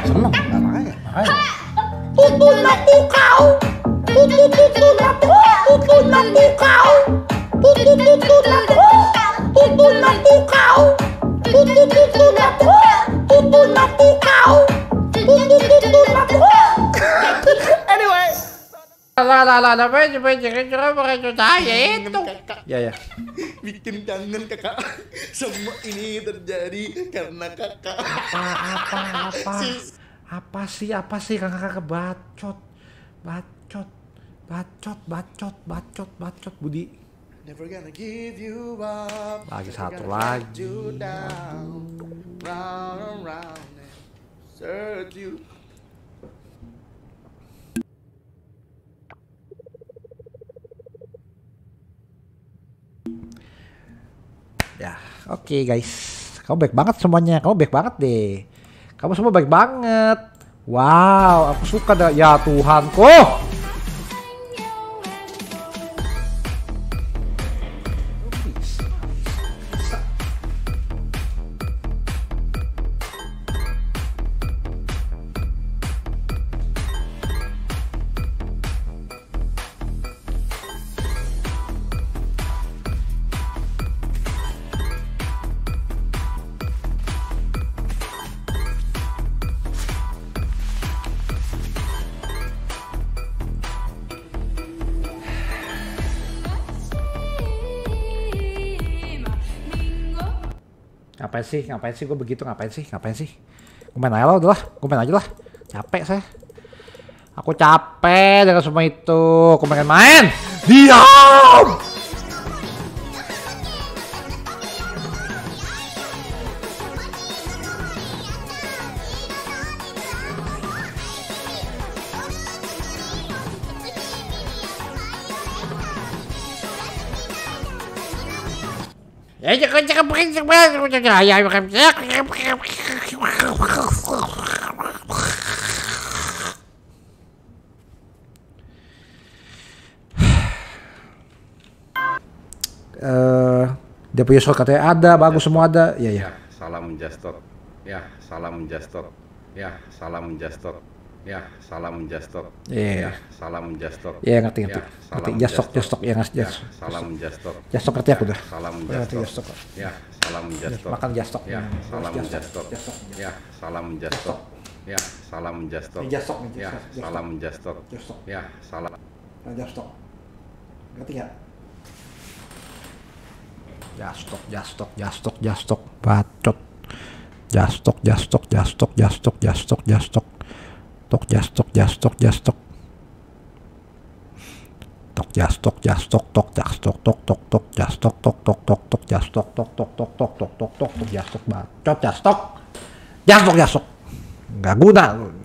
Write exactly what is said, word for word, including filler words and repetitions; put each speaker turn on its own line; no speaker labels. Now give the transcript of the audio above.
Seneng. Nah, makanya. Makanya.
Tutun aku kau. Tutun tutun aku. Tutun aku kau. Tutun tutun aku. Tutun aku kau. Tutun tutun aku. Tutun aku kau. Tutun tutun aku. Anyway.
Lah lah lah, apa aja jangan jangan pakai saya itu.
Ya ya.
Bikin kangen kakak. Semua ini terjadi karena kakak.
Apa apa apa. Apa sih apa sih kakak-kakak bacot. Bacot. Bacot bacot bacot bacot Budi.
Never gonna give you up.
Lagi satu
Never gonna let
lagi.
you down. Round and round and search you.
Ya, oke okay, guys. Kamu baik banget semuanya. Kamu baik banget deh. Kamu semua baik banget. Wow, aku suka dah. Ya Tuhanku. Ngapain sih? Ngapain sih gue begitu? Ngapain sih? Ngapain sih? Gue main aja lah, udah lah. Gue main aja lah. Capek saya. Aku capek dengan semua itu. Aku pengen main. Diam!
Ya jangan jangan pakai jangan ya makan.
Eh, dia punya shot katanya ada, bagus semua ada. Iya ya.
Salam Jastot. Ya, salam Jastot. Ya, salam Jastot. Ya, salam Jastot.
Iya.
Ya, salam Jastot.
Iya ngerti ngerti.
Ya,
Ngerti
salam
jastok
Jastot.
jastok ya ngerti
Ya,
jastok.
salam Jastot.
Jastok ngerti aku dah.
Salam
Udah ngerti
Jastot.
jastok.
Ya, salam Jastot.
Makan jastok.
Ya, salam
Jastok.
Jastot.
Jastok.
Ya, salam Jastot. Ya, salam Jastot.
Ini jastok nih,
Ya,
jastok.
salam Jastot.
Jastok.
Ya, salam.
Nah, jastok. Ngerti nggak? Jastok, jastok, jastok, jastok, bacot. Jastok, jastok, jastok, jastok, jastok, jastok. Tok jastok, jastok, jastok. Tok jastok, jastok, tok jastok, tok tok tok jastok, tok tok tok tok jastok, tok tok tok tok tok tok tok tok jastok, bacot jastok. Jastok, jastok. Nggak guna.